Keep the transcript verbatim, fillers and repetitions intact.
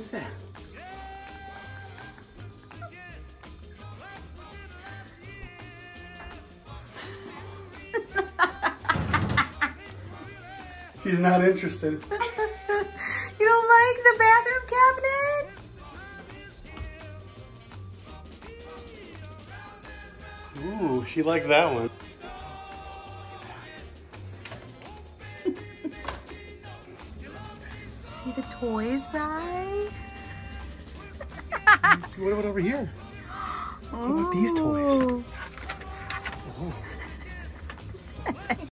is that? She's not interested. You don't like the bathroom cabinet? Ooh, she likes that one. See the toys, right? Let's see, what about over here? What about these toys? Oh.